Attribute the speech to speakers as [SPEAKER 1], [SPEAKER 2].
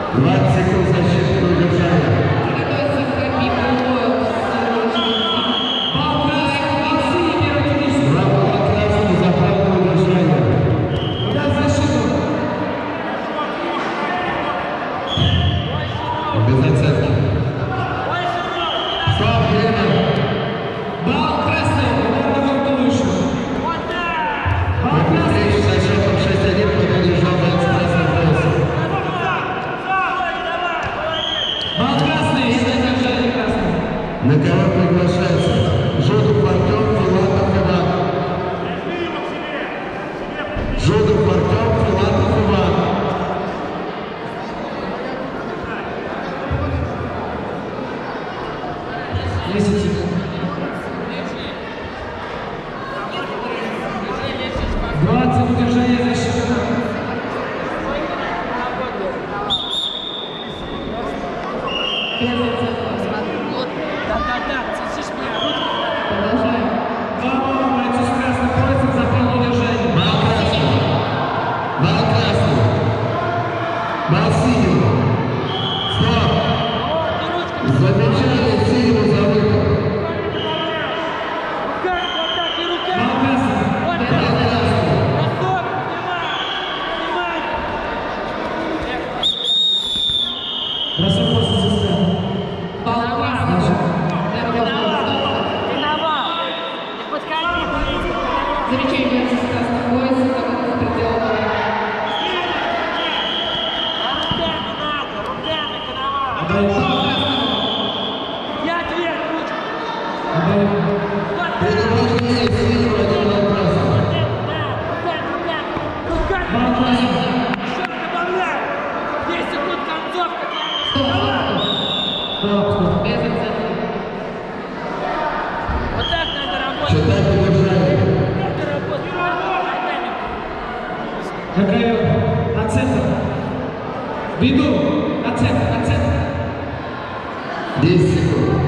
[SPEAKER 1] 20 секунд защитного удержания. Без оценки. Стоп, время.
[SPEAKER 2] Балл красный, удар на карту выше. Балл красный.
[SPEAKER 1] Встреча со счетом 6-1 поддержал боец красным поясом.
[SPEAKER 2] Балл красный, и задержали красный.
[SPEAKER 1] На кого приглашается Жудов Артем, Филатов Иван. Жудов Артем, Филатов Иван.
[SPEAKER 2] Удержание защиты.
[SPEAKER 3] Да, слышишь меня?
[SPEAKER 2] Продолжаем. Два бойцу с красным поясом за полное удержание.
[SPEAKER 1] Бал красный. Бал красный. Бал синего. Стоп. Замечание синего за выход.
[SPEAKER 2] Бросок после системы. Замечание с красным поясом, как это проделано.
[SPEAKER 3] Я ответ, ручка.
[SPEAKER 1] Предупреждение синего, один бал красного.
[SPEAKER 3] Еще добавляю. 10 секунд концовка.
[SPEAKER 2] Стоп.
[SPEAKER 3] Без оценки. Вот так надо работать.
[SPEAKER 1] Считай удержание.
[SPEAKER 3] Это работает.
[SPEAKER 2] Какая? На центр. Веду. На центр.
[SPEAKER 1] 10 секунд.